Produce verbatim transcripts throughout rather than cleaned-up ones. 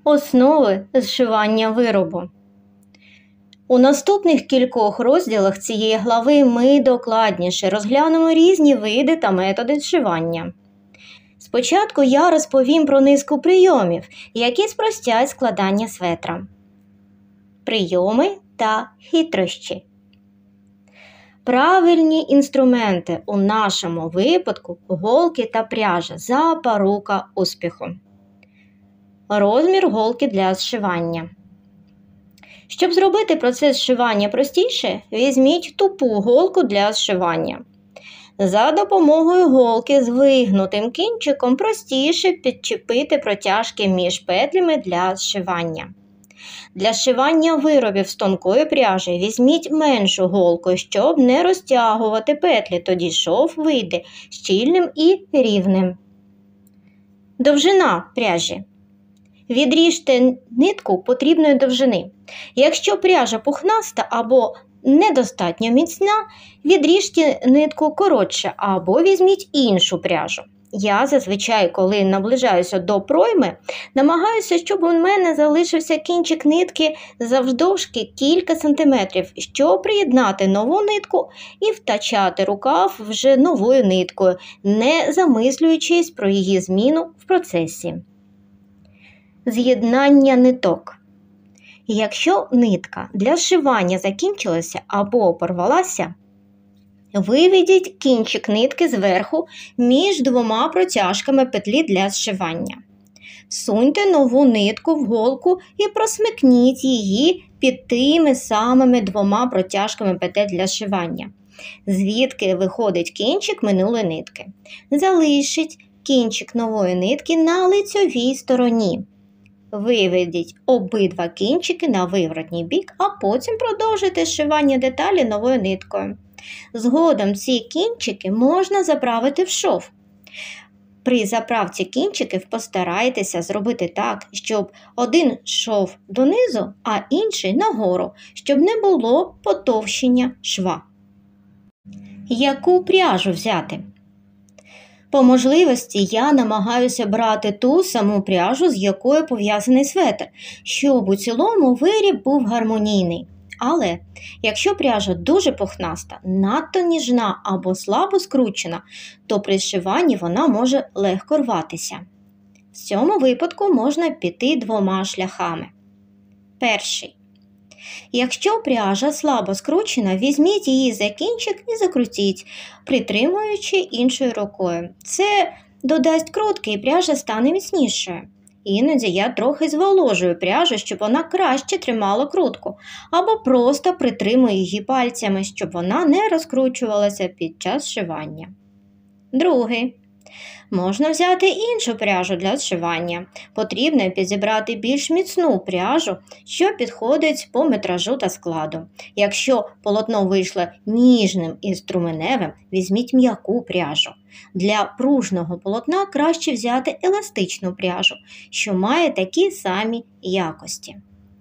Основи зшивання виробу. У наступних кількох розділах цієї глави ми докладніше розглянемо різні види та методи зшивання. Спочатку я розповім про низку прийомів, які спростять складання светра. Прийоми та хитрощі. Правильні інструменти у нашому випадку – голки та пряжа – запорука успіху. Розмір голки для зшивання. Щоб зробити процес зшивання простіше, візьміть тупу голку для зшивання. За допомогою голки з вигнутим кінчиком простіше підчепити протяжки між петлями для зшивання. Для зшивання виробів з тонкої пряжі візьміть меншу голку, щоб не розтягувати петлі, тоді шов вийде щільним і рівним. Довжина пряжі. Відріжте нитку потрібної довжини. Якщо пряжа пухнаста або недостатньо міцна, відріжте нитку коротше або візьміть іншу пряжу. Я зазвичай, коли наближаюся до пройми, намагаюся, щоб у мене залишився кінчик нитки завдовжки кілька сантиметрів, щоб приєднати нову нитку і втачати рукав вже новою ниткою, не замислюючись про її зміну в процесі. З'єднання ниток. Якщо нитка для зшивання закінчилася або порвалася, виведіть кінчик нитки зверху між двома протяжками петлі для зшивання. Всуньте нову нитку в голку і просмикніть її під тими самими двома протяжками петель для зшивання, звідки виходить кінчик минулої нитки. Залишіть кінчик нової нитки на лицьовій стороні. Виведіть обидва кінчики на виворотній бік, а потім продовжуйте зшивання деталі новою ниткою. Згодом ці кінчики можна заправити в шов. При заправці кінчиків постарайтеся зробити так, щоб один йшов донизу, а інший нагору, щоб не було потовщення шва. Яку пряжу взяти? По можливості я намагаюся брати ту саму пряжу, з якою пов'язаний светр, щоб у цілому виріб був гармонійний. Але якщо пряжа дуже пухнаста, надто ніжна або слабо скручена, то при зшиванні вона може легко рватися. В цьому випадку можна піти двома шляхами. Перший. Якщо пряжа слабо скручена, візьміть її за кінчик і закрутіть, притримуючи іншою рукою. Це додасть крутки і пряжа стане міцнішою. Іноді я трохи зволожую пряжу, щоб вона краще тримала крутку, або просто притримую її пальцями, щоб вона не розкручувалася під час зшивання. Другий. Можна взяти іншу пряжу для зшивання. Потрібно підібрати більш міцну пряжу, що підходить по метражу та складу. Якщо полотно вийшло ніжним і струменевим, візьміть м'яку пряжу. Для пружного полотна краще взяти еластичну пряжу, що має такі самі якості.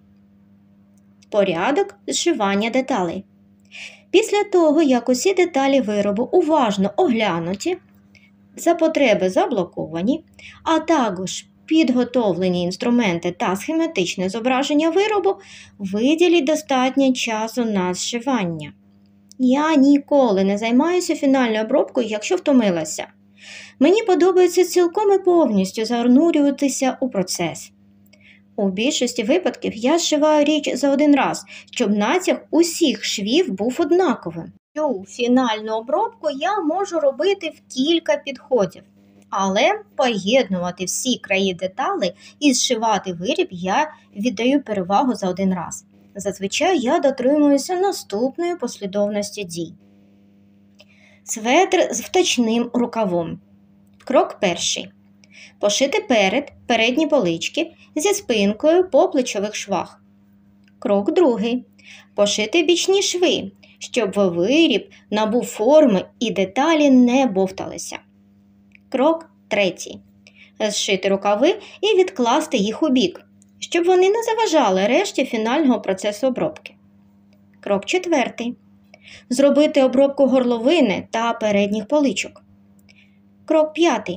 Порядок зшивання деталей. Після того, як усі деталі виробу уважно оглянуті, за потреби заблоковані, а також підготовлені інструменти та схематичне зображення виробу, виділіть достатньо часу на зшивання. Я ніколи не займаюся фінальною обробкою, якщо втомилася. Мені подобається цілком і повністю занурюватися у процес. У більшості випадків я зшиваю річ за один раз, щоб натяг усіх швів був однаковим. Цю фінальну обробку я можу робити в кілька підходів, але поєднувати всі краї деталей і зшивати виріб я віддаю перевагу за один раз. Зазвичай я дотримуюся наступної послідовності дій. Светр з втачним рукавом. Крок перший. Пошити перед, передні полички зі спинкою по плечових швах. Крок другий. Пошити бічні шви, щоб виріб набув форми і деталі не бовталися. Крок третій. Зшити рукави і відкласти їх у бік, щоб вони не заважали решті фінального процесу обробки. Крок четвертий. Зробити обробку горловини та передніх поличок. Крок п'ятий.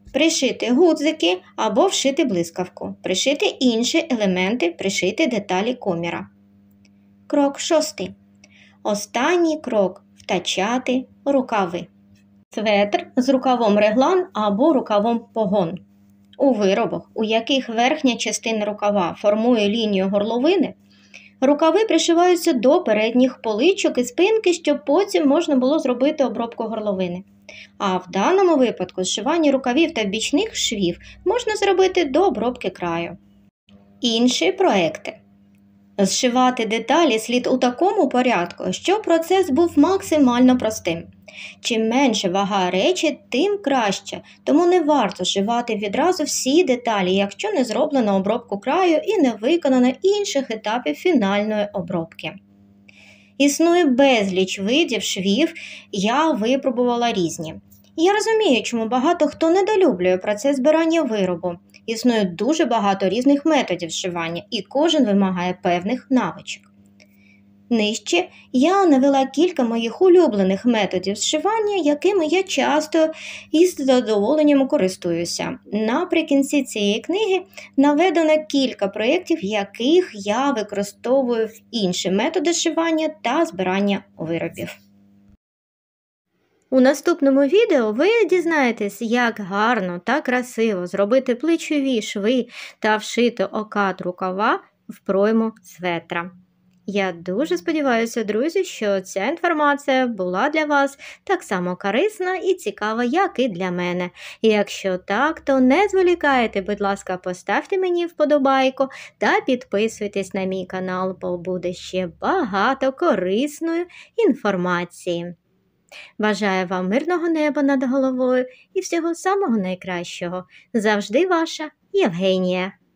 Пришити гудзики або вшити блискавку. Пришити інші елементи, пришити деталі коміра. Крок шостий. Останній крок – втачати рукави. Светр з рукавом реглан або рукавом погон. У виробах, у яких верхня частина рукава формує лінію горловини, рукави пришиваються до передніх поличок і спинки, щоб потім можна було зробити обробку горловини. А в даному випадку зшивання рукавів та бічних швів можна зробити до обробки краю. Інші проекти. Зшивати деталі слід у такому порядку, щоб процес був максимально простим. Чим менше вага речі, тим краще, тому не варто зшивати відразу всі деталі, якщо не зроблено обробку краю і не виконано інших етапів фінальної обробки. Існує безліч видів швів, я випробувала різні. Я розумію, чому багато хто недолюблює процес збирання виробу. Існує дуже багато різних методів зшивання, і кожен вимагає певних навичок. Нижче я навела кілька моїх улюблених методів зшивання, якими я часто і з задоволенням користуюся. Наприкінці цієї книги наведено кілька проєктів, яких я використовую в інші методи зшивання та збирання виробів. У наступному відео ви дізнаєтесь, як гарно та красиво зробити плечові шви та вшити окат рукава в пройму светра. Я дуже сподіваюся, друзі, що ця інформація була для вас так само корисна і цікава, як і для мене. І якщо так, то не зволікайте, будь ласка, поставте мені вподобайку та підписуйтесь на мій канал, бо буде ще багато корисної інформації. Бажаю вам мирного неба над головою і всього самого найкращого. Завжди ваша Євгенія.